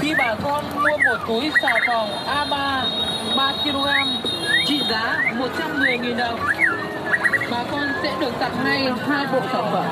Khi bà con mua một túi xà phòng A3 3kg trị giá 110.000 đồng, bà con sẽ được tặng ngay 2 bộ sản phẩm.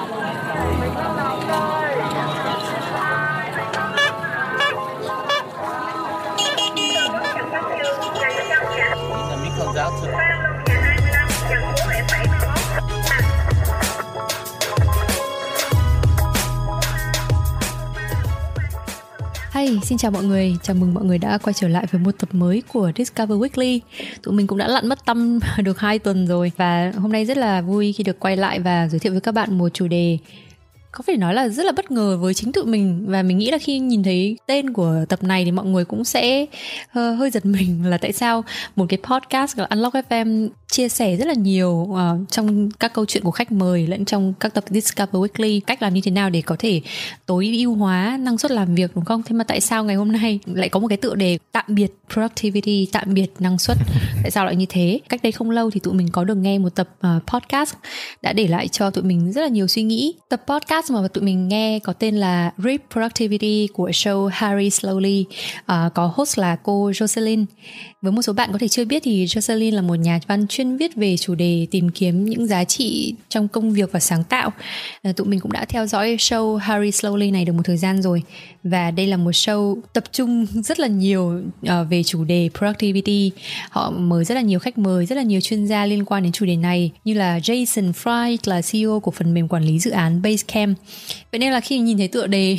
Hey, xin chào mọi người, chào mừng mọi người đã quay trở lại với một tập mới của Discover Weekly. Tụi mình cũng đã lặn mất tăm được 2 tuần rồi và hôm nay rất là vui khi được quay lại và giới thiệu với các bạn một chủ đề có phải nói là rất là bất ngờ với chính tụi mình. Và mình nghĩ là khi nhìn thấy tên của tập này thì mọi người cũng sẽ hơi giật mình là tại sao một cái podcast là Unlock FM chia sẻ rất là nhiều trong các câu chuyện của khách mời lẫn trong các tập Discover Weekly cách làm như thế nào để có thể tối ưu hóa năng suất làm việc, đúng không? Thế mà tại sao ngày hôm nay lại có một cái tựa đề tạm biệt productivity, tạm biệt năng suất? Tại sao lại như thế? Cách đây không lâu thì tụi mình có được nghe một tập podcast đã để lại cho tụi mình rất là nhiều suy nghĩ. Tập podcast mà tụi mình nghe có tên là RIP Productivity của show Harry Slowly, có host là cô Jocelyn. Với một số bạn có thể chưa biết thì Jocelyn là một nhà văn chuyên viết về chủ đề tìm kiếm những giá trị trong công việc và sáng tạo. Tụi mình cũng đã theo dõi show Harry Slowly này được một thời gian rồi. Và đây là một show tập trung rất là nhiều về chủ đề productivity. Họ mời rất là nhiều khách mời, rất là nhiều chuyên gia liên quan đến chủ đề này, như là Jason Fried là CEO của phần mềm quản lý dự án Basecamp. Vậy nên là khi nhìn thấy tựa đề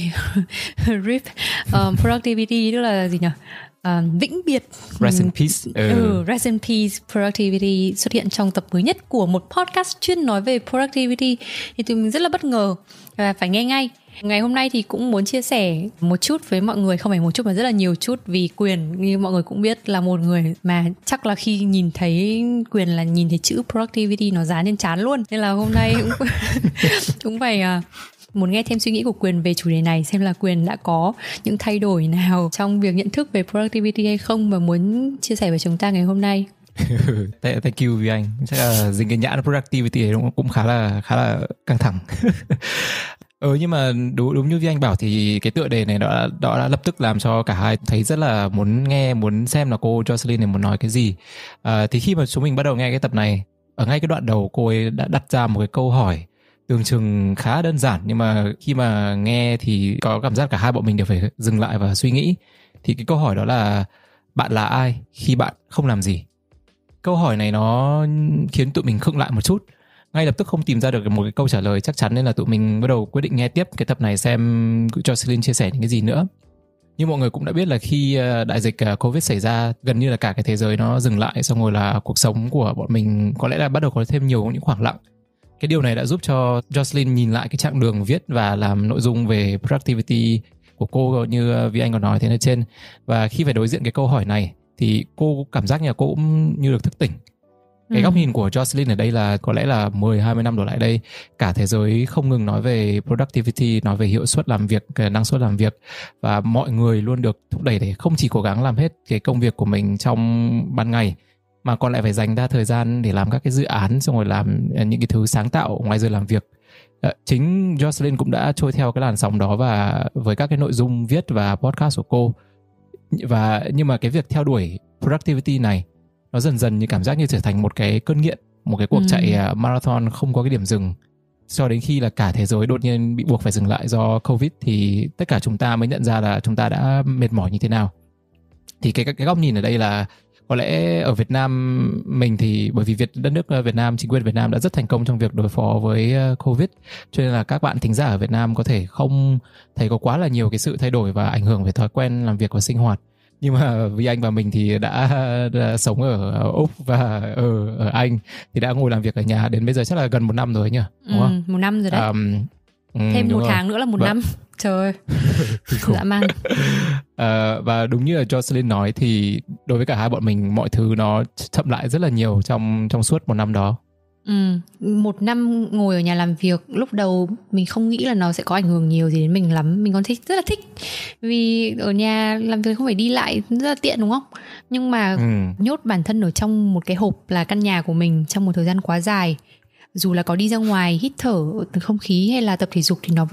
RIP Productivity, tức là gì nhỉ? Vĩnh biệt Rest in Peace. Rest in Peace Productivity xuất hiện trong tập mới nhất của một podcast chuyên nói về productivity thì tụi mình rất là bất ngờ và phải nghe ngay. Ngày hôm nay thì cũng muốn chia sẻ một chút với mọi người, không phải một chút mà rất là nhiều chút, vì Quyền như mọi người cũng biết là một người mà chắc là khi nhìn thấy Quyền là nhìn thấy chữ productivity nó dán trên trán luôn, nên là hôm nay cũng phải muốn nghe thêm suy nghĩ của Quyền về chủ đề này, xem là Quyền đã có những thay đổi nào trong việc nhận thức về productivity hay không và muốn chia sẻ với chúng ta ngày hôm nay. Thank you vì anh. Chắc là dính cái nhãn productivity ấy cũng khá là căng thẳng. Nhưng mà đúng như Vi Anh bảo thì cái tựa đề này đã lập tức làm cho cả hai thấy rất là muốn nghe, muốn xem là cô Jocelyn này muốn nói cái gì. Thì khi mà chúng mình bắt đầu nghe cái tập này, ở ngay cái đoạn đầu cô ấy đã đặt ra một cái câu hỏi tưởng chừng khá đơn giản, nhưng mà khi mà nghe thì có cảm giác cả hai bọn mình đều phải dừng lại và suy nghĩ. Thì cái câu hỏi đó là: bạn là ai khi bạn không làm gì? Câu hỏi này nó khiến tụi mình khựng lại một chút, ngay lập tức không tìm ra được một cái câu trả lời chắc chắn, nên là tụi mình bắt đầu quyết định nghe tiếp cái tập này xem Jocelyn chia sẻ những cái gì nữa. Như mọi người cũng đã biết là khi đại dịch Covid xảy ra, gần như là cả cái thế giới nó dừng lại, xong rồi là cuộc sống của bọn mình có lẽ là bắt đầu có thêm nhiều những khoảng lặng. Cái điều này đã giúp cho Jocelyn nhìn lại cái chặng đường viết và làm nội dung về productivity của cô như Vi Anh còn nói thế ở trên. Và khi phải đối diện cái câu hỏi này thì cô cảm giác như là cô cũng như được thức tỉnh. Cái góc nhìn của Jocelyn ở đây là có lẽ là 10-20 năm đổ lại đây, cả thế giới không ngừng nói về productivity, nói về hiệu suất làm việc, năng suất làm việc, và mọi người luôn được thúc đẩy để không chỉ cố gắng làm hết cái công việc của mình trong ban ngày mà còn lại phải dành ra thời gian để làm các cái dự án, xong rồi làm những cái thứ sáng tạo ngoài giờ làm việc. Chính Jocelyn cũng đã trôi theo cái làn sóng đó và với các cái nội dung viết và podcast của cô. Nhưng mà cái việc theo đuổi productivity này nó dần dần như cảm giác như trở thành một cái cơn nghiện, một cái cuộc chạy marathon không có cái điểm dừng. Cho đến khi là cả thế giới đột nhiên bị buộc phải dừng lại do Covid thì tất cả chúng ta mới nhận ra là chúng ta đã mệt mỏi như thế nào. Thì cái góc nhìn ở đây là có lẽ ở Việt Nam mình thì bởi vì đất nước Việt Nam, chính quyền Việt Nam đã rất thành công trong việc đối phó với Covid, cho nên là các bạn thính giả ở Việt Nam có thể không thấy có quá là nhiều cái sự thay đổi và ảnh hưởng về thói quen làm việc và sinh hoạt. Nhưng mà vì anh và mình thì đã sống ở Úc và ở Anh thì đã ngồi làm việc ở nhà đến bây giờ chắc là gần 1 năm rồi nhỉ, đúng không? 1 năm rồi đấy. Thêm 1 tháng nữa là 1 năm. Trời ơi, dã man. Và đúng như là Jocelyn nói thì đối với cả hai bọn mình mọi thứ nó chậm lại rất là nhiều trong suốt 1 năm đó. 1 năm ngồi ở nhà làm việc, lúc đầu mình không nghĩ là nó sẽ có ảnh hưởng nhiều gì đến mình lắm. Mình còn rất là thích vì ở nhà làm việc không phải đi lại, rất là tiện, đúng không? Nhưng mà nhốt bản thân ở trong một cái hộp là căn nhà của mình trong một thời gian quá dài, dù là có đi ra ngoài hít thở không khí hay là tập thể dục thì nó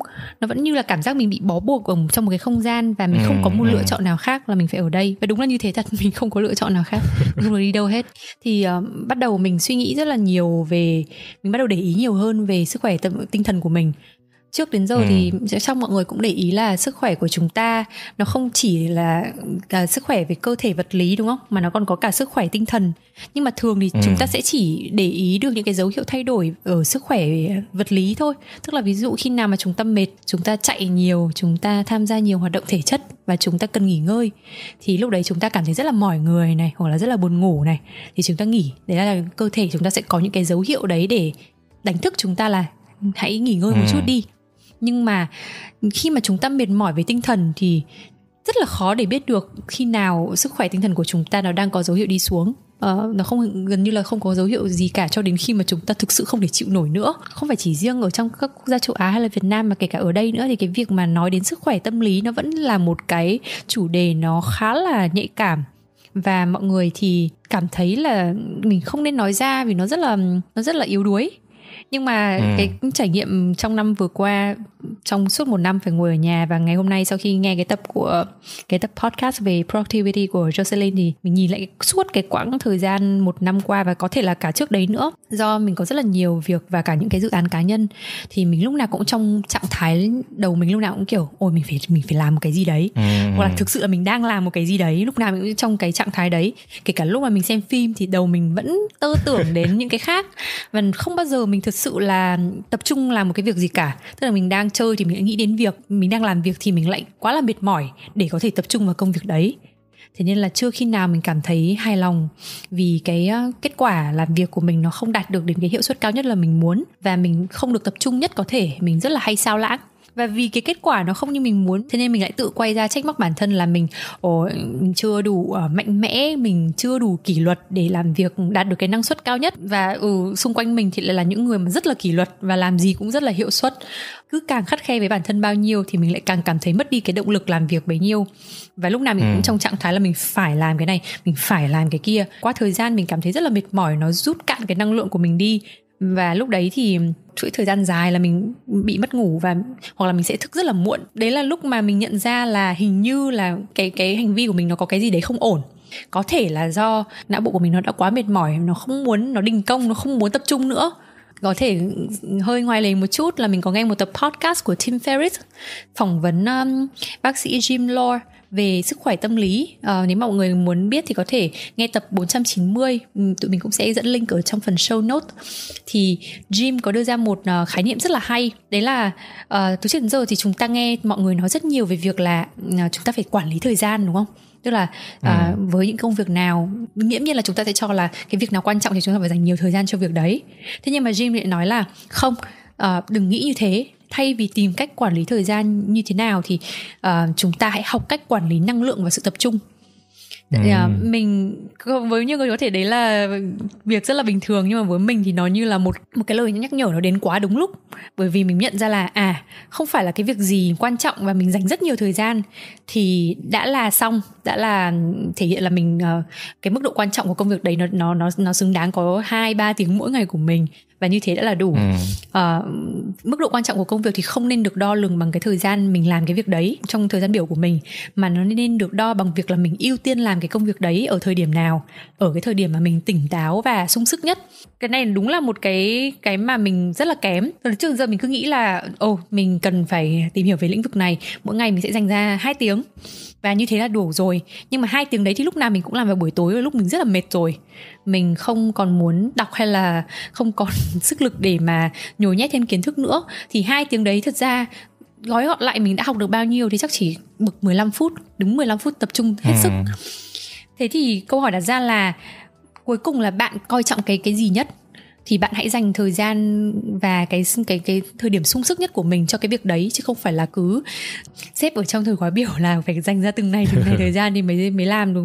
vẫn như là cảm giác mình bị bó buộc ở trong một cái không gian và mình không có một lựa chọn nào khác là mình phải ở đây. Và đúng là như thế thật, mình không có lựa chọn nào khác, mình không được đi đâu hết. Thì bắt đầu mình suy nghĩ rất là nhiều mình bắt đầu để ý nhiều hơn về sức khỏe tinh thần của mình. Trước đến giờ thì chắc mọi người cũng để ý là sức khỏe của chúng ta nó không chỉ là sức khỏe về cơ thể vật lý đúng không, mà nó còn có cả sức khỏe tinh thần. Nhưng mà thường thì chúng ta sẽ chỉ để ý được những cái dấu hiệu thay đổi ở sức khỏe vật lý thôi. Tức là ví dụ khi nào mà chúng ta mệt, chúng ta chạy nhiều, chúng ta tham gia nhiều hoạt động thể chất và chúng ta cần nghỉ ngơi, thì lúc đấy chúng ta cảm thấy rất là mỏi người này, hoặc là rất là buồn ngủ này, thì chúng ta nghỉ. Đấy là cơ thể chúng ta sẽ có những cái dấu hiệu đấy để đánh thức chúng ta là hãy nghỉ ngơi một chút đi. Nhưng mà khi mà chúng ta mệt mỏi về tinh thần thì rất là khó để biết được khi nào sức khỏe tinh thần của chúng ta nó đang có dấu hiệu đi xuống. Nó gần như là không có dấu hiệu gì cả cho đến khi mà chúng ta thực sự không thể chịu nổi nữa. Không phải chỉ riêng ở trong các quốc gia châu Á hay là Việt Nam, mà kể cả ở đây nữa, thì cái việc mà nói đến sức khỏe tâm lý nó vẫn là một cái chủ đề nó khá là nhạy cảm. Và mọi người thì cảm thấy là mình không nên nói ra vì nó rất là yếu đuối. Nhưng mà cái trải nghiệm trong năm vừa qua, trong suốt một năm phải ngồi ở nhà, và ngày hôm nay sau khi nghe cái tập podcast về productivity của Jocelyn thì mình nhìn lại suốt cái quãng thời gian một năm qua, và có thể là cả trước đấy nữa, do mình có rất là nhiều việc và cả những cái dự án cá nhân, thì mình lúc nào cũng trong trạng thái đầu mình lúc nào cũng kiểu ôi mình phải làm một cái gì đấy, hoặc là thực sự là mình đang làm một cái gì đấy, lúc nào mình cũng trong cái trạng thái đấy. Kể cả lúc mà mình xem phim thì đầu mình vẫn tơ tưởng đến những cái khác, và không bao giờ mình thực sự là tập trung làm một cái việc gì cả. Tức là mình đang chơi thì mình lại nghĩ đến việc, mình đang làm việc thì mình lại quá là mệt mỏi để có thể tập trung vào công việc đấy. Thế nên là chưa khi nào mình cảm thấy hài lòng vì cái kết quả làm việc của mình nó không đạt được đến cái hiệu suất cao nhất là mình muốn, và mình không được tập trung nhất có thể. Mình rất là hay sao lãng, và vì cái kết quả nó không như mình muốn, thế nên mình lại tự quay ra trách móc bản thân là mình chưa đủ mạnh mẽ, mình chưa đủ kỷ luật để làm việc đạt được cái năng suất cao nhất. Và xung quanh mình thì lại là những người mà rất là kỷ luật và làm gì cũng rất là hiệu suất. Cứ càng khắt khe với bản thân bao nhiêu thì mình lại càng cảm thấy mất đi cái động lực làm việc bấy nhiêu. Và lúc nào mình cũng trong trạng thái là mình phải làm cái này, mình phải làm cái kia. Qua thời gian mình cảm thấy rất là mệt mỏi, nó rút cạn cái năng lượng của mình đi. Và lúc đấy thì chuỗi thời gian dài là mình bị mất ngủ, hoặc là mình sẽ thức rất là muộn. Đấy là lúc mà mình nhận ra là hình như là cái hành vi của mình nó có cái gì đấy không ổn. Có thể là do não bộ của mình nó đã quá mệt mỏi, nó không muốn, nó đình công, nó không muốn tập trung nữa. Có thể hơi ngoài lề một chút là mình có nghe một tập podcast của Tim Ferriss phỏng vấn bác sĩ Jim Lohr về sức khỏe tâm lý. Nếu mà mọi người muốn biết thì có thể nghe tập 490, tụi mình cũng sẽ dẫn link ở trong phần show note. Thì Jim có đưa ra một khái niệm rất là hay. Đấy là từ trước đến giờ thì chúng ta nghe mọi người nói rất nhiều về việc là chúng ta phải quản lý thời gian, đúng không? Tức là với những công việc nào, nghiễm nhiên là chúng ta sẽ cho là cái việc nào quan trọng thì chúng ta phải dành nhiều thời gian cho việc đấy. Thế nhưng mà Jim lại nói là không, đừng nghĩ như thế. Thay vì tìm cách quản lý thời gian như thế nào thì chúng ta hãy học cách quản lý năng lượng và sự tập trung. Mình với nhiều người có thể đấy là việc rất là bình thường, nhưng mà với mình thì nó như là một cái lời nhắc nhở nó đến quá đúng lúc. Bởi vì mình nhận ra là không phải là cái việc gì quan trọng và mình dành rất nhiều thời gian thì đã là xong, đã là thể hiện là mình cái mức độ quan trọng của công việc đấy nó xứng đáng có 2-3 tiếng mỗi ngày của mình, và như thế đã là đủ. Mức độ quan trọng của công việc thì không nên được đo lường bằng cái thời gian mình làm cái việc đấy trong thời gian biểu của mình, mà nó nên được đo bằng việc là mình ưu tiên làm cái công việc đấy ở thời điểm nào, ở cái thời điểm mà mình tỉnh táo và sung sức nhất. Cái này đúng là một cái mà mình rất là kém. Trước giờ mình cứ nghĩ là mình cần phải tìm hiểu về lĩnh vực này, mỗi ngày mình sẽ dành ra 2 tiếng và như thế là đủ rồi. Nhưng mà 2 tiếng đấy thì lúc nào mình cũng làm vào buổi tối, lúc mình rất là mệt rồi, mình không còn muốn đọc hay là không còn sức lực để mà nhồi nhét thêm kiến thức nữa, thì 2 tiếng đấy thật ra gói gọn lại mình đã học được bao nhiêu thì chắc chỉ bực 15 phút, đúng 15 phút tập trung hết sức. Thế thì câu hỏi đặt ra là cuối cùng là bạn coi trọng cái gì nhất, thì bạn hãy dành thời gian và cái thời điểm sung sức nhất của mình cho cái việc đấy, chứ không phải là cứ xếp ở trong thời khóa biểu là phải dành ra từng này thời gian thì mới làm, đúng không?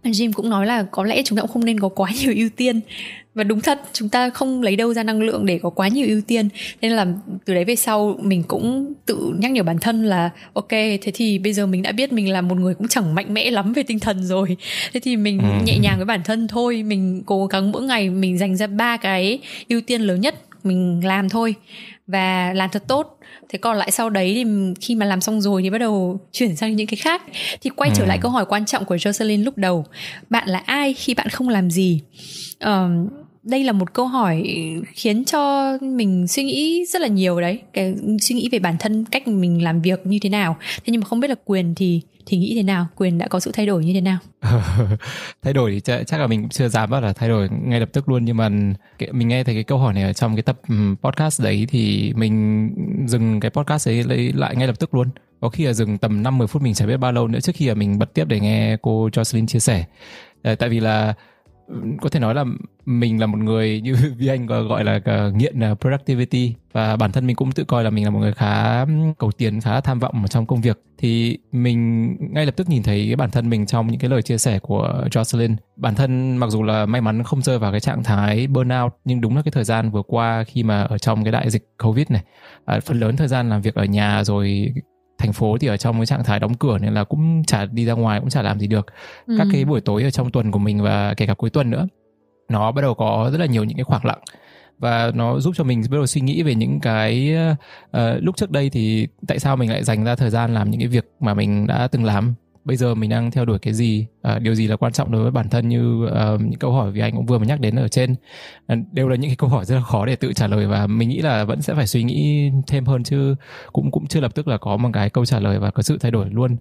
Jim cũng nói là có lẽ chúng ta cũng không nên có quá nhiều ưu tiên. Và đúng thật, chúng ta không lấy đâu ra năng lượng để có quá nhiều ưu tiên. Nên là từ đấy về sau mình cũng tự nhắc nhở bản thân là ok, thế thì bây giờ mình đã biết mình là một người cũng chẳng mạnh mẽ lắm về tinh thần rồi. Thế thì mình nhẹ nhàng với bản thân thôi. Mình cố gắng mỗi ngày mình dành ra 3 cái ưu tiên lớn nhất mình làm thôi, và làm thật tốt. Thế còn lại sau đấy thì khi mà làm xong rồi thì bắt đầu chuyển sang những cái khác. Thì quay trở lại câu hỏi quan trọng của Jocelyn lúc đầu, bạn là ai khi bạn không làm gì? Đây là một câu hỏi khiến cho mình suy nghĩ rất là nhiều đấy, cái suy nghĩ về bản thân, cách mình làm việc như thế nào. Thế nhưng mà không biết là Quyền thì nghĩ thế nào? Quyền đã có sự thay đổi như thế nào? Thay đổi thì chắc là mình cũng chưa dám bảo là thay đổi ngay lập tức luôn, nhưng mà mình nghe thấy cái câu hỏi này ở trong cái tập podcast đấy thì mình dừng cái podcast ấy lại ngay lập tức luôn. Có khi là dừng tầm 5-10 phút, mình chả biết bao lâu nữa trước khi là mình bật tiếp để nghe cô Jocelyn chia sẻ. Tại vì là có thể nói là mình là một người như Vi Anh gọi là nghiện productivity, và bản thân mình cũng tự coi là mình là một người khá cầu tiến, khá tham vọng ở trong công việc. Thì mình ngay lập tức nhìn thấy cái bản thân mình trong những cái lời chia sẻ của Jocelyn. Bản thân mặc dù là may mắn không rơi vào cái trạng thái burnout, nhưng đúng là cái thời gian vừa qua khi mà ở trong cái đại dịch Covid này, phần lớn thời gian làm việc ở nhà, rồi thành phố thì ở trong cái trạng thái đóng cửa nên là cũng chả đi ra ngoài, cũng chả làm gì được. Các cái buổi tối ở trong tuần của mình và kể cả cuối tuần nữa, nó bắt đầu có rất là nhiều những cái khoảng lặng, và nó giúp cho mình bắt đầu suy nghĩ về những cái lúc trước đây thì tại sao mình lại dành ra thời gian làm những cái việc mà mình đã từng làm. Bây giờ mình đang theo đuổi cái gì, điều gì là quan trọng đối với bản thân, như những câu hỏi vì anh cũng vừa mới nhắc đến ở trên, đều là những cái câu hỏi rất là khó để tự trả lời, và mình nghĩ là vẫn sẽ phải suy nghĩ thêm hơn, chứ cũng chưa lập tức là có một cái câu trả lời và có sự thay đổi luôn.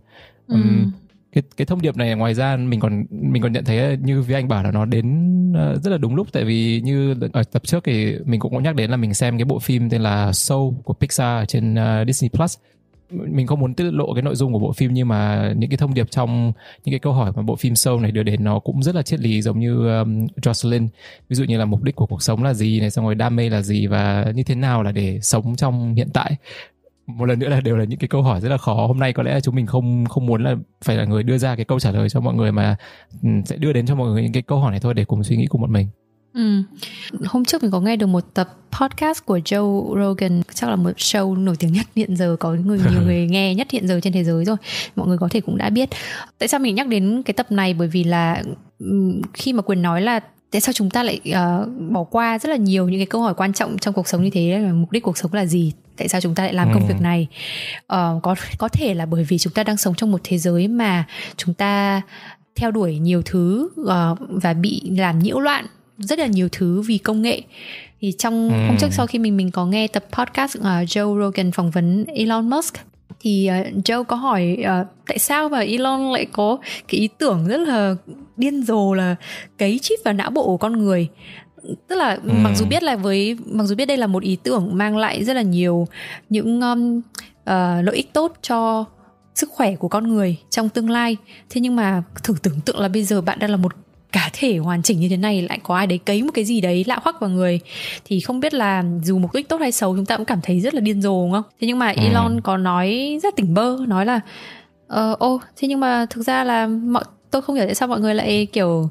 Cái thông điệp này ngoài ra mình còn nhận thấy như với anh bảo là nó đến rất là đúng lúc, tại vì như ở tập trước thì mình cũng có nhắc đến là mình xem cái bộ phim tên là Soul của Pixar ở trên Disney Plus. Mình không muốn tiết lộ cái nội dung của bộ phim, nhưng mà những cái thông điệp trong những cái câu hỏi mà bộ phim Soul này đưa đến nó cũng rất là triết lý, giống như Jocelyn. Ví dụ như là mục đích của cuộc sống là gì này, xong rồi đam mê là gì, và như thế nào là để sống trong hiện tại. Một lần nữa là đều là những cái câu hỏi rất là khó. Hôm nay có lẽ là chúng mình không muốn là phải là người đưa ra cái câu trả lời cho mọi người, mà sẽ đưa đến cho mọi người những cái câu hỏi này thôi để cùng suy nghĩ cùng bọn mình. Hôm trước mình có nghe được một tập podcast của Joe Rogan, chắc là một show nổi tiếng nhất hiện giờ, có nhiều người nghe nhất hiện giờ trên thế giới rồi, mọi người có thể cũng đã biết. Tại sao mình nhắc đến cái tập này? Bởi vì là khi mà Quyền nói là tại sao chúng ta lại bỏ qua rất là nhiều những cái câu hỏi quan trọng trong cuộc sống như thế, là mục đích cuộc sống là gì, tại sao chúng ta lại làm công việc này. Có thể là bởi vì chúng ta đang sống trong một thế giới mà chúng ta theo đuổi nhiều thứ và bị làm nhiễu loạn rất là nhiều thứ vì công nghệ. Thì trong hôm trước sau khi mình có nghe tập podcast Joe Rogan phỏng vấn Elon Musk, thì Joe có hỏi tại sao mà Elon lại có cái ý tưởng rất là điên rồ là cấy chip vào não bộ của con người. Tức là mặc dù biết đây là một ý tưởng mang lại rất là nhiều những lợi ích tốt cho sức khỏe của con người trong tương lai, thế nhưng mà thử tưởng tượng là bây giờ bạn đang là một cá thể hoàn chỉnh như thế này, lại có ai đấy cấy một cái gì đấy lạ hoắc vào người, thì không biết là dù mục đích tốt hay xấu chúng ta cũng cảm thấy rất là điên rồ, đúng không? Thế nhưng mà Elon có nói rất tỉnh bơ, nói là thế nhưng mà thực ra là tôi không hiểu tại sao mọi người lại kiểu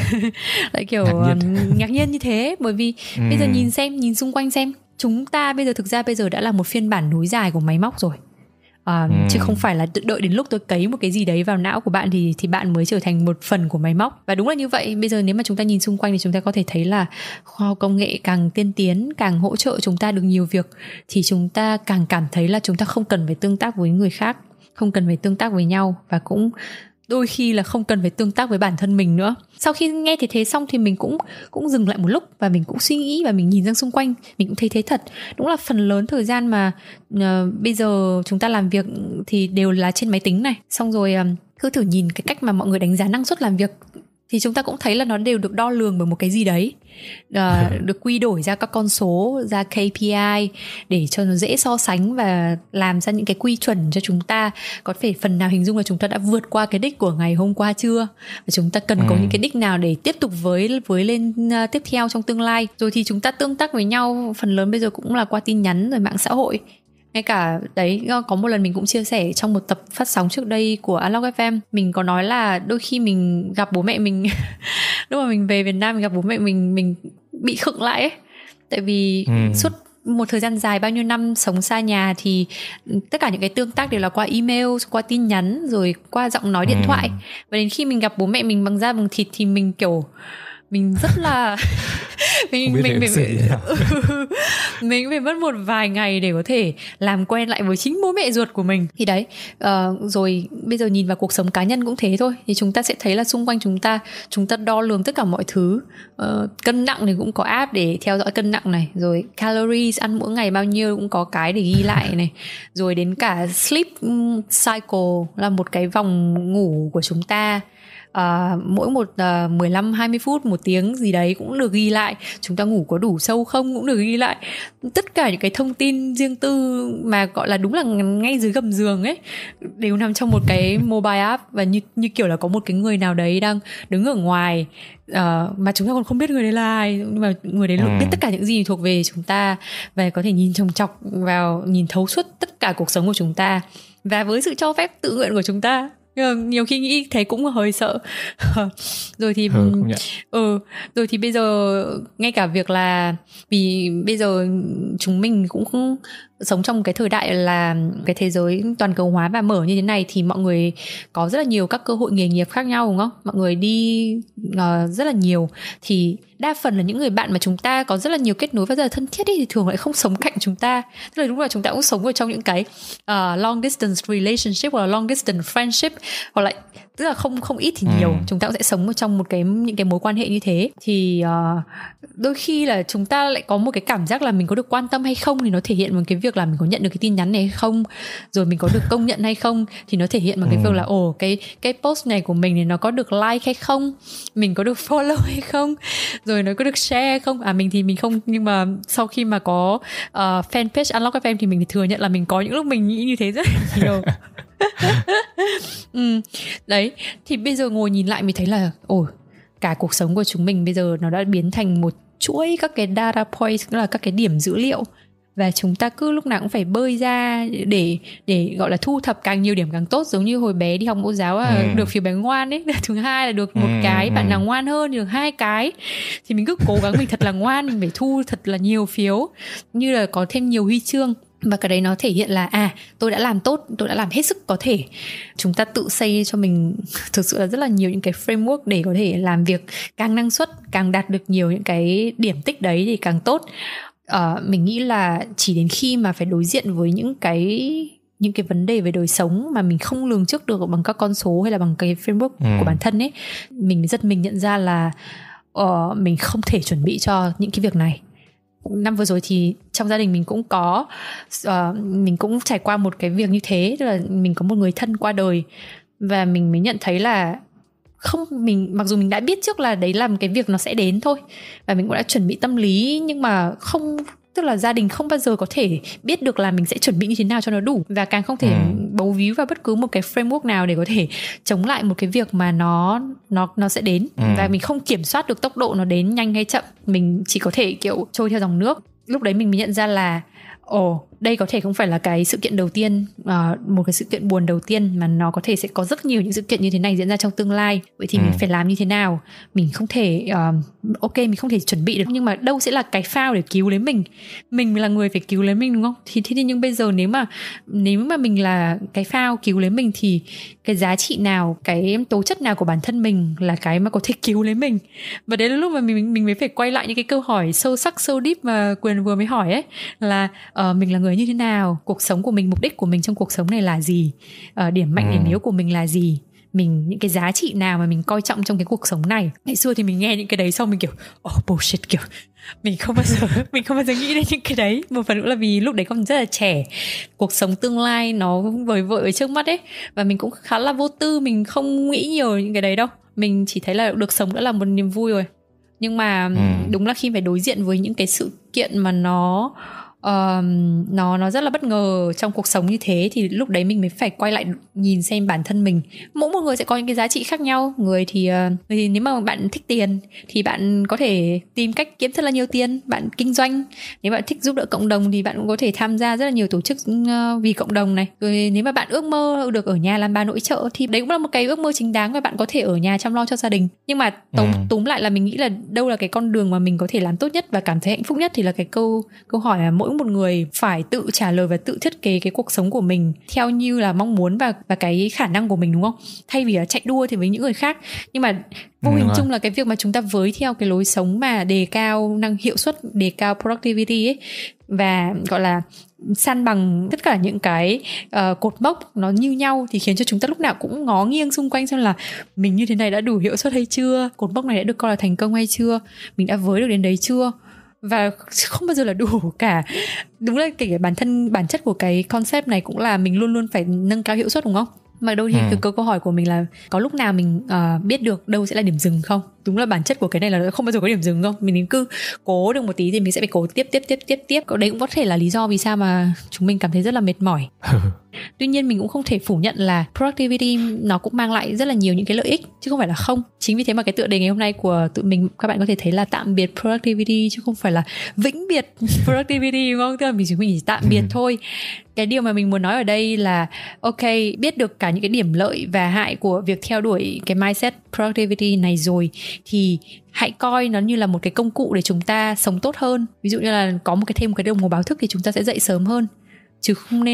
ngạc nhiên như thế. Bởi vì bây giờ nhìn xung quanh xem, chúng ta bây giờ đã là một phiên bản nối dài của máy móc rồi. Chứ không phải là đợi đến lúc tôi cấy một cái gì đấy vào não của bạn thì bạn mới trở thành một phần của máy móc. Và đúng là như vậy. Bây giờ nếu mà chúng ta nhìn xung quanh thì chúng ta có thể thấy là khoa học công nghệ càng tiên tiến, càng hỗ trợ chúng ta được nhiều việc, thì chúng ta càng cảm thấy là chúng ta không cần phải tương tác với người khác, không cần phải tương tác với nhau, và cũng đôi khi là không cần phải tương tác với bản thân mình nữa. Sau khi nghe thế xong thì mình cũng dừng lại một lúc, và mình cũng suy nghĩ và mình nhìn ra xung quanh, mình cũng thấy thế thật. Đúng là phần lớn thời gian mà bây giờ chúng ta làm việc thì đều là trên máy tính này. Xong rồi cứ thử nhìn cái cách mà mọi người đánh giá năng suất làm việc, thì chúng ta cũng thấy là nó đều được đo lường bởi một cái gì đấy, được quy đổi ra các con số, ra KPI để cho nó dễ so sánh và làm ra những cái quy chuẩn cho chúng ta có thể phần nào hình dung là chúng ta đã vượt qua cái đích của ngày hôm qua chưa, và chúng ta cần có những cái đích nào để tiếp tục với lên tiếp theo trong tương lai. Rồi thì chúng ta tương tác với nhau phần lớn bây giờ cũng là qua tin nhắn rồi mạng xã hội. Ngay cả đấy, có một lần mình cũng chia sẻ trong một tập phát sóng trước đây của Unlock FM, mình có nói là đôi khi mình gặp bố mẹ mình lúc mà mình về Việt Nam mình gặp bố mẹ mình bị khựng lại ấy. Tại vì suốt một thời gian dài bao nhiêu năm sống xa nhà thì tất cả những cái tương tác đều là qua email, qua tin nhắn, rồi qua giọng nói điện thoại. Và đến khi mình gặp bố mẹ mình bằng da bằng thịt thì mình kiểu mình rất là mình phải mất một vài ngày để có thể làm quen lại với chính bố mẹ ruột của mình. Thì đấy, rồi bây giờ nhìn vào cuộc sống cá nhân cũng thế thôi. Thì chúng ta sẽ thấy là xung quanh chúng ta đo lường tất cả mọi thứ. Cân nặng thì cũng có app để theo dõi cân nặng này, rồi calories ăn mỗi ngày bao nhiêu cũng có cái để ghi lại này, rồi đến cả sleep cycle là một cái vòng ngủ của chúng ta. Mỗi một 15-20 phút, 1 tiếng gì đấy cũng được ghi lại. Chúng ta ngủ có đủ sâu không cũng được ghi lại. Tất cả những cái thông tin riêng tư mà gọi là đúng là ngay dưới gầm giường ấy đều nằm trong một cái mobile app. Và như kiểu là có một cái người nào đấy đang đứng ở ngoài, mà chúng ta còn không biết người đấy là ai, nhưng mà người đấy biết tất cả những gì thuộc về chúng ta và có thể nhìn chòng chọc vào, nhìn thấu suốt tất cả cuộc sống của chúng ta, và với sự cho phép tự nguyện của chúng ta. Nhiều khi nghĩ thế cũng hơi sợ. Rồi thì rồi thì bây giờ ngay cả việc là vì bây giờ chúng mình cũng sống trong cái thời đại là cái thế giới toàn cầu hóa và mở như thế này, thì mọi người có rất là nhiều các cơ hội nghề nghiệp khác nhau, đúng không? Mọi người đi rất là nhiều, thì đa phần là những người bạn mà chúng ta có rất là nhiều kết nối và rất là thân thiết ấy, thì thường lại không sống cạnh chúng ta. Tức là đúng là chúng ta cũng sống ở trong những cái long distance relationship hoặc là long distance friendship, hoặc là tức là không ít thì nhiều, chúng ta cũng sẽ sống ở trong những cái mối quan hệ như thế. Thì đôi khi là chúng ta lại có một cái cảm giác là mình có được quan tâm hay không thì nó thể hiện bằng cái việc là mình có nhận được cái tin nhắn này hay không, rồi mình có được công nhận hay không thì nó thể hiện bằng cái việc là cái post này của mình thì nó có được like hay không, mình có được follow hay không, rồi nó có được share hay không. Mình thì mình không, nhưng mà sau khi mà có fanpage Unlock FM thì mình thừa nhận là mình có những lúc mình nghĩ như thế rất là nhiều. Đấy, thì bây giờ ngồi nhìn lại mình thấy là cả cuộc sống của chúng mình bây giờ nó đã biến thành một chuỗi các cái data points, tức là các cái điểm dữ liệu, và chúng ta cứ lúc nào cũng phải bơi ra để gọi là thu thập càng nhiều điểm càng tốt. Giống như hồi bé đi học mẫu giáo được phiếu bé ngoan ấy, thứ hai là được một cái, bạn nào ngoan hơn thì được 2 cái, thì mình cứ cố gắng mình thật là ngoan, mình phải thu thật là nhiều phiếu, như là có thêm nhiều huy chương. Và cái đấy nó thể hiện là tôi đã làm tốt, tôi đã làm hết sức có thể. Chúng ta tự xây cho mình thực sự là rất là nhiều những cái framework để có thể làm việc càng năng suất, càng đạt được nhiều những cái điểm tích đấy thì càng tốt. Mình nghĩ là chỉ đến khi mà phải đối diện với những cái vấn đề về đời sống mà mình không lường trước được bằng các con số hay là bằng cái framework của bản thân ấy, mình nhận ra là mình không thể chuẩn bị cho những cái việc này. Năm vừa rồi thì trong gia đình mình cũng có mình cũng trải qua một cái việc như thế, tức là mình có một người thân qua đời, và mình mới nhận thấy là mặc dù mình đã biết trước là đấy là một cái việc nó sẽ đến thôi, và mình cũng đã chuẩn bị tâm lý, nhưng mà tức là gia đình không bao giờ có thể biết được là mình sẽ chuẩn bị như thế nào cho nó đủ, và càng không thể bấu víu vào bất cứ một cái framework nào để có thể chống lại một cái việc mà nó sẽ đến. Và mình không kiểm soát được tốc độ nó đến nhanh hay chậm, mình chỉ có thể kiểu trôi theo dòng nước. Lúc đấy mình mới nhận ra là đây có thể không phải là cái sự kiện đầu tiên, một cái sự kiện buồn đầu tiên, mà nó có thể sẽ có rất nhiều những sự kiện như thế này diễn ra trong tương lai. Vậy thì mình phải làm như thế nào? Mình không thể mình không thể chuẩn bị được, nhưng mà đâu sẽ là cái phao để cứu lấy mình là người phải cứu lấy mình, đúng không? Thì nhưng bây giờ nếu mà mình là cái phao cứu lấy mình, thì cái giá trị nào, cái tố chất nào của bản thân mình là cái mà có thể cứu lấy mình? Và đấy là lúc mà mình mới phải quay lại những cái câu hỏi sâu sắc, sâu deep mà Quyền vừa mới hỏi ấy, là mình là người như thế nào, cuộc sống của mình, mục đích của mình trong cuộc sống này là gì, điểm mạnh điểm yếu của mình là gì, những cái giá trị nào mà mình coi trọng trong cái cuộc sống này. Ngày xưa thì mình nghe những cái đấy xong mình kiểu bullshit, kiểu mình không bao giờ nghĩ đến những cái đấy. Một phần nữa là vì lúc đấy còn rất là trẻ, cuộc sống tương lai nó vời vợi ở trước mắt ấy, và mình cũng khá là vô tư, mình không nghĩ nhiều những cái đấy đâu. Mình chỉ thấy là được sống đã là một niềm vui rồi. Nhưng mà đúng là khi phải đối diện với những cái sự kiện mà nó nó rất là bất ngờ trong cuộc sống như thế, thì lúc đấy mình mới phải quay lại nhìn xem bản thân mình. Mỗi một người sẽ có những cái giá trị khác nhau. Người thì nếu mà bạn thích tiền thì bạn có thể tìm cách kiếm thật là nhiều tiền, bạn kinh doanh. Nếu bạn thích giúp đỡ cộng đồng thì bạn cũng có thể tham gia rất là nhiều tổ chức vì cộng đồng này. Rồi nếu mà bạn ước mơ được ở nhà làm bà nội trợ thì đấy cũng là một cái ước mơ chính đáng, và bạn có thể ở nhà chăm lo cho gia đình. Nhưng mà túm lại là mình nghĩ là đâu là cái con đường mà mình có thể làm tốt nhất và cảm thấy hạnh phúc nhất, thì là cái câu hỏi là mỗi một người phải tự trả lời và tự thiết kế cái cuộc sống của mình theo như là mong muốn và cái khả năng của mình, đúng không? Thay vì là chạy đua thì với những người khác. Nhưng mà vô hình chung là cái việc mà chúng ta với theo cái lối sống mà đề cao hiệu suất, đề cao productivity ấy, và gọi là san bằng tất cả những cái cột mốc nó như nhau, thì khiến cho chúng ta lúc nào cũng ngó nghiêng xung quanh xem là mình như thế này đã đủ hiệu suất hay chưa, cột mốc này đã được coi là thành công hay chưa, mình đã với được đến đấy chưa. Và không bao giờ là đủ cả. Đúng là kể cả bản chất của cái concept này cũng là mình luôn luôn phải nâng cao hiệu suất, đúng không? Mà đâu thì cái câu hỏi của mình là có lúc nào mình biết được đâu sẽ là điểm dừng không? Đúng là bản chất của cái này là không bao giờ có điểm dừng không? Mình cứ cố được một tí thì mình sẽ phải cố tiếp. Đấy cũng có thể là lý do vì sao mà chúng mình cảm thấy rất là mệt mỏi. Tuy nhiên mình cũng không thể phủ nhận là productivity nó cũng mang lại rất là nhiều những cái lợi ích, chứ không phải là không. Chính vì thế mà cái tựa đề ngày hôm nay của tụi mình, các bạn có thể thấy là tạm biệt productivity chứ không phải là vĩnh biệt productivity, đúng không? Tức là mình chỉ tạm biệt thôi. Cái điều mà mình muốn nói ở đây là ok, biết được cả những cái điểm lợi và hại của việc theo đuổi cái mindset productivity này rồi, thì hãy coi nó như là một cái công cụ để chúng ta sống tốt hơn. Ví dụ như là có thêm một cái đồng hồ báo thức thì chúng ta sẽ dậy sớm hơn, chứ không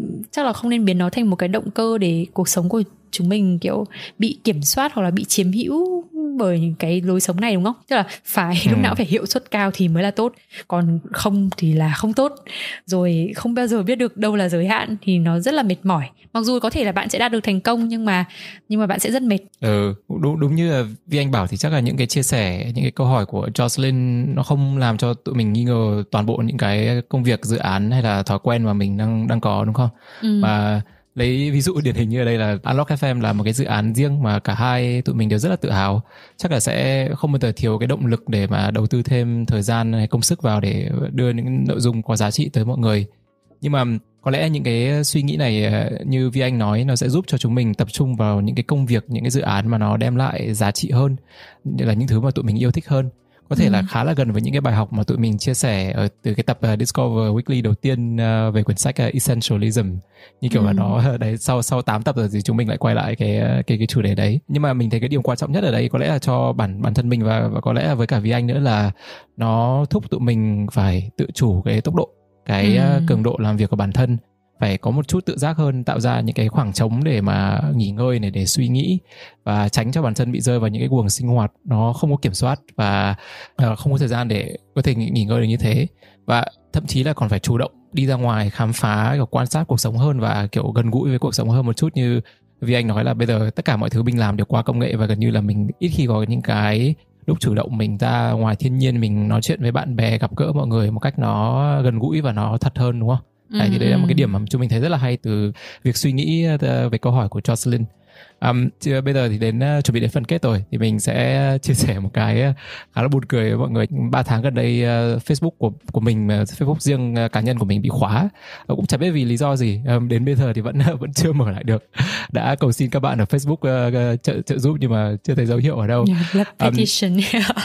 nên biến nó thành một cái động cơ để cuộc sống của chúng mình kiểu bị kiểm soát hoặc là bị chiếm hữu bởi những cái lối sống này, đúng không? Tức là phải lúc nào phải hiệu suất cao thì mới là tốt, còn không thì là không tốt. Rồi không bao giờ biết được đâu là giới hạn thì nó rất là mệt mỏi. Mặc dù có thể là bạn sẽ đạt được thành công nhưng mà bạn sẽ rất mệt. Đúng như là Vi Anh bảo thì chắc là những cái chia sẻ, những cái câu hỏi của Jocelyn nó không làm cho tụi mình nghi ngờ toàn bộ những cái công việc, dự án hay là thói quen mà mình đang có, đúng không? Và lấy ví dụ điển hình như ở đây là Unlock FM là một cái dự án riêng mà cả hai tụi mình đều rất là tự hào. Chắc là sẽ không bao giờ thiếu cái động lực để mà đầu tư thêm thời gian hay công sức vào để đưa những nội dung có giá trị tới mọi người. Nhưng mà có lẽ những cái suy nghĩ này như Vi Anh nói, nó sẽ giúp cho chúng mình tập trung vào những cái công việc, những cái dự án mà nó đem lại giá trị hơn, như là những thứ mà tụi mình yêu thích hơn. Có thể là khá là gần với những cái bài học mà tụi mình chia sẻ ở từ cái tập Discover Weekly đầu tiên về quyển sách Essentialism. Như kiểu là nó đấy, sau 8 tập rồi thì chúng mình lại quay lại cái chủ đề đấy. Nhưng mà mình thấy cái điều quan trọng nhất ở đây có lẽ là cho bản thân mình và có lẽ là với cả Vi Anh nữa, là nó thúc tụi mình phải tự chủ cái tốc độ, cái cường độ làm việc của bản thân, phải có một chút tự giác hơn, tạo ra những cái khoảng trống để mà nghỉ ngơi này, để suy nghĩ và tránh cho bản thân bị rơi vào những cái guồng sinh hoạt nó không có kiểm soát và không có thời gian để có thể nghỉ ngơi được như thế. Và thậm chí là còn phải chủ động đi ra ngoài khám phá, kiểu quan sát cuộc sống hơn và kiểu gần gũi với cuộc sống hơn một chút. Như vì anh nói là bây giờ tất cả mọi thứ mình làm đều qua công nghệ và gần như là mình ít khi có những cái lúc chủ động mình ra ngoài thiên nhiên, mình nói chuyện với bạn bè, gặp gỡ mọi người một cách nó gần gũi và nó thật hơn, đúng không? Đấy, thì đấy là một cái điểm mà chúng mình thấy rất là hay từ việc suy nghĩ về câu hỏi của Jocelyn. Bây giờ thì chuẩn bị đến phần kết rồi, thì mình sẽ chia sẻ một cái khá là buồn cười với mọi người. 3 tháng gần đây Facebook của mình, Facebook riêng cá nhân của mình bị khóa, cũng chẳng biết vì lý do gì. Đến bây giờ thì vẫn chưa mở lại được. Đã cầu xin các bạn ở Facebook trợ giúp nhưng mà chưa thấy dấu hiệu ở đâu. Petition.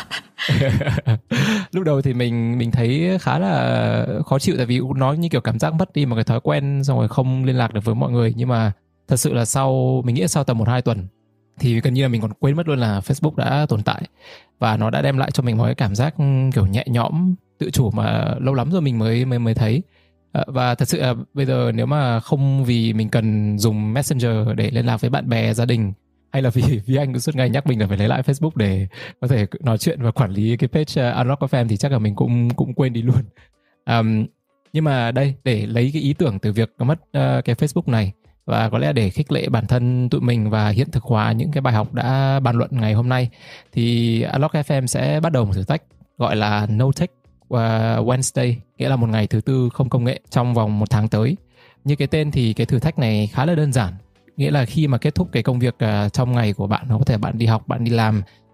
Lúc đầu thì mình thấy khá là khó chịu, tại vì nó như kiểu cảm giác mất đi một cái thói quen, xong rồi không liên lạc được với mọi người. Nhưng mà thật sự là mình nghĩ sau tầm 1-2 tuần thì gần như là mình còn quên mất luôn là Facebook đã tồn tại, và nó đã đem lại cho mình một cái cảm giác kiểu nhẹ nhõm, tự chủ mà lâu lắm rồi mình mới thấy. Và thật sự là bây giờ nếu mà không vì mình cần dùng Messenger để liên lạc với bạn bè, gia đình, hay là vì anh cứ suốt ngày nhắc mình là phải lấy lại Facebook để có thể nói chuyện và quản lý cái page Unlock FM, thì chắc là mình cũng quên đi luôn. Nhưng mà đây, để lấy cái ý tưởng từ việc mất cái Facebook này, và có lẽ để khích lệ bản thân tụi mình và hiện thực hóa những cái bài học đã bàn luận ngày hôm nay, thì Unlock FM sẽ bắt đầu một thử thách gọi là No Tech Wednesday, nghĩa là một ngày thứ tư không công nghệ trong vòng 1 tháng tới. Như cái tên thì cái thử thách này khá là đơn giản, nghĩa là khi mà kết thúc cái công việc trong ngày của bạn, có thể bạn đi học, bạn đi làm,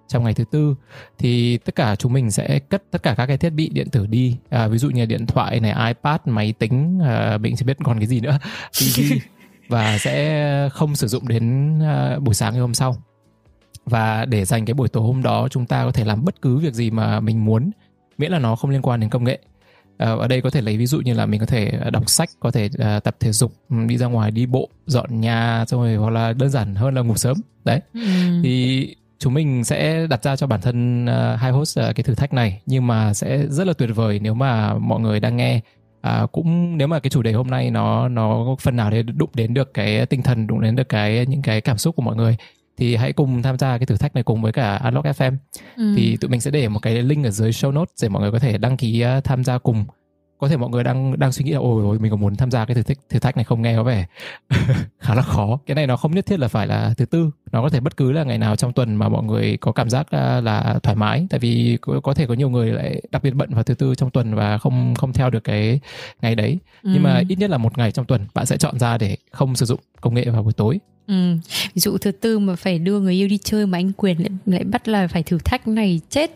trong ngày thứ tư thì tất cả chúng mình sẽ cất tất cả các cái thiết bị điện tử đi, ví dụ như điện thoại này, iPad, máy tính, mình sẽ biết còn cái gì nữa, TV, và sẽ không sử dụng đến buổi sáng ngày hôm sau. Và để dành cái buổi tối hôm đó chúng ta có thể làm bất cứ việc gì mà mình muốn, miễn là nó không liên quan đến công nghệ. Ở đây có thể lấy ví dụ như là mình có thể đọc sách, có thể tập thể dục, đi ra ngoài đi bộ, dọn nhà, xong rồi hoặc là đơn giản hơn là ngủ sớm. Đấy. Thì chúng mình sẽ đặt ra cho bản thân hai host cái thử thách này, nhưng mà sẽ rất là tuyệt vời nếu mà mọi người đang nghe cũng nếu mà cái chủ đề hôm nay nó phần nào để đụng đến được cái tinh thần, đụng đến được những cái cảm xúc của mọi người, thì hãy cùng tham gia cái thử thách này cùng với cả Unlock FM. Thì tụi mình sẽ để một cái link ở dưới show notes để mọi người có thể đăng ký tham gia cùng. Có thể mọi người đang suy nghĩ là ôi mình có muốn tham gia cái thử thách này không, nghe có vẻ khá là khó. Cái này nó không nhất thiết là phải là thứ tư, nó có thể bất cứ là ngày nào trong tuần mà mọi người có cảm giác là thoải mái. Tại vì có thể có nhiều người lại đặc biệt bận vào thứ tư trong tuần và không theo được cái ngày đấy. Nhưng mà ít nhất là một ngày trong tuần bạn sẽ chọn ra để không sử dụng công nghệ vào buổi tối. Ví dụ thứ tư mà phải đưa người yêu đi chơi mà anh Quyền lại bắt là phải thử thách này, chết.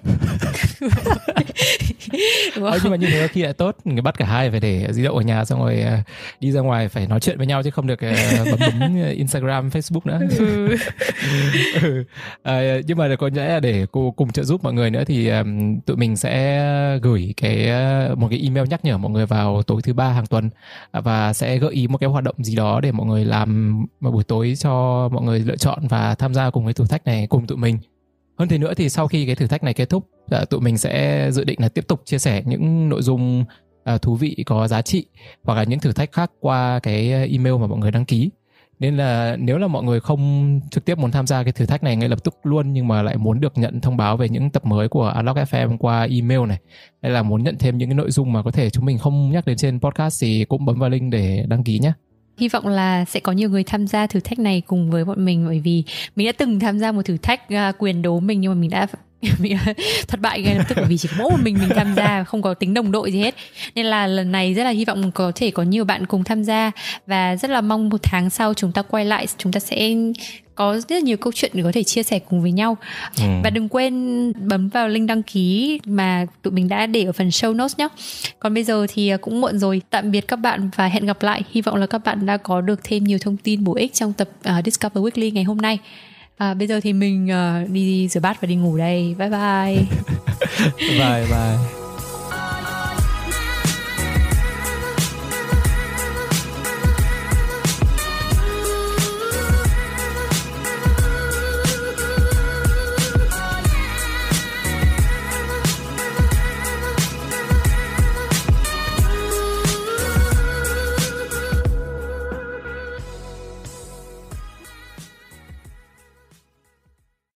Nhưng mà như thế khi lại tốt, người bắt cả hai phải để di động ở nhà, xong rồi đi ra ngoài phải nói chuyện với nhau chứ không được bấm Instagram, Facebook nữa. Nhưng mà có lẽ là để cùng trợ giúp mọi người nữa thì tụi mình sẽ gửi một cái email nhắc nhở mọi người vào tối thứ ba hàng tuần, và sẽ gợi ý một cái hoạt động gì đó để mọi người làm vào buổi tối cho mọi người lựa chọn và tham gia cùng với thử thách này cùng tụi mình. Hơn thế nữa thì sau khi cái thử thách này kết thúc, tụi mình sẽ dự định là tiếp tục chia sẻ những nội dung thú vị, có giá trị, hoặc là những thử thách khác qua cái email mà mọi người đăng ký. Nên là nếu là mọi người không trực tiếp muốn tham gia cái thử thách này ngay lập tức luôn, nhưng mà lại muốn được nhận thông báo về những tập mới của Unlock FM qua email này, hay là muốn nhận thêm những cái nội dung mà có thể chúng mình không nhắc đến trên podcast, thì cũng bấm vào link để đăng ký nhé. Hy vọng là sẽ có nhiều người tham gia thử thách này cùng với bọn mình, bởi vì mình đã từng tham gia một thử thách Quyền đố mình, nhưng mà mình đã thất bại ngay lập tức, bởi vì chỉ có mỗi một mình tham gia, không có tính đồng đội gì hết. Nên là lần này rất là hy vọng có thể có nhiều bạn cùng tham gia, và rất là mong một tháng sau chúng ta quay lại, chúng ta sẽ có rất là nhiều câu chuyện để có thể chia sẻ cùng với nhau. Và đừng quên bấm vào link đăng ký mà tụi mình đã để ở phần show notes nhé. Còn bây giờ thì cũng muộn rồi, tạm biệt các bạn và hẹn gặp lại. Hy vọng là các bạn đã có được thêm nhiều thông tin bổ ích trong tập Discover Weekly ngày hôm nay. Bây giờ thì mình đi rửa bát và đi ngủ đây. Bye bye. Bye bye.